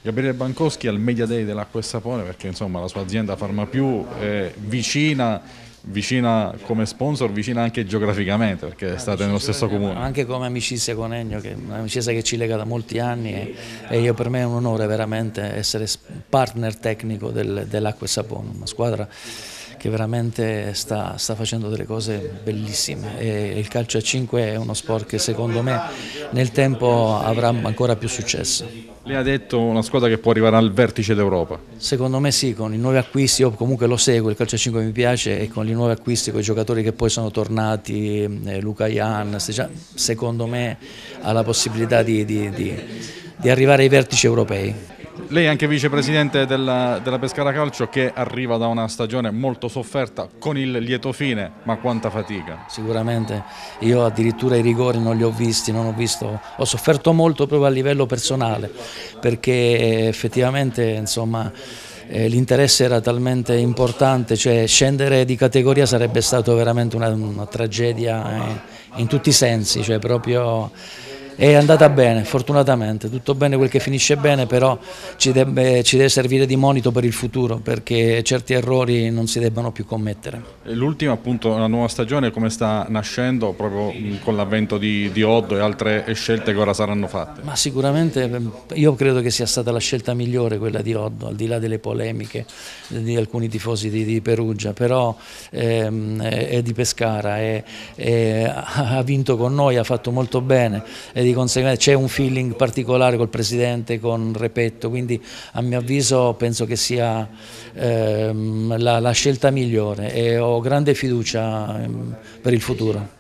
Gabriele Bancoschi al Media Day dell'Acqua e Sapone, perché insomma la sua azienda Farmapiù è vicina come sponsor, vicina anche geograficamente, perché state nello stesso comune. Anche come amicizia con Ennio, che è un'amicizia che ci lega da molti anni e io, per me è un onore veramente essere partner tecnico dell'Acqua e Sapone, una squadra che veramente sta facendo delle cose bellissime e il calcio a 5 è uno sport che secondo me nel tempo avrà ancora più successo. Lei ha detto una squadra che può arrivare al vertice d'Europa. Secondo me sì, con i nuovi acquisti, io comunque lo seguo, il calcio a 5 mi piace e con i nuovi acquisti, con i giocatori che poi sono tornati, Luca Jan, secondo me ha la possibilità di arrivare ai vertici europei. Lei è anche vicepresidente della Pescara Calcio, che arriva da una stagione molto sofferta con il lieto fine, ma quanta fatica. Sicuramente, io addirittura i rigori non li ho visti, ho sofferto molto proprio a livello personale perché effettivamente insomma l'interesse era talmente importante, cioè scendere di categoria sarebbe stato veramente una tragedia in tutti i sensi, cioè proprio è andata bene, fortunatamente, tutto bene quel che finisce bene, però ci deve servire di monito per il futuro perché certi errori non si debbano più commettere. L'ultima, appunto, la nuova stagione come sta nascendo proprio con l'avvento di Oddo e altre scelte che ora saranno fatte? Ma sicuramente io credo che sia stata la scelta migliore quella di Oddo, al di là delle polemiche di alcuni tifosi di Perugia, però è di Pescara e ha vinto con noi, ha fatto molto bene e di conseguenza c'è un feeling particolare col presidente, con Repetto, quindi a mio avviso penso che sia la scelta migliore e ho grande fiducia per il futuro.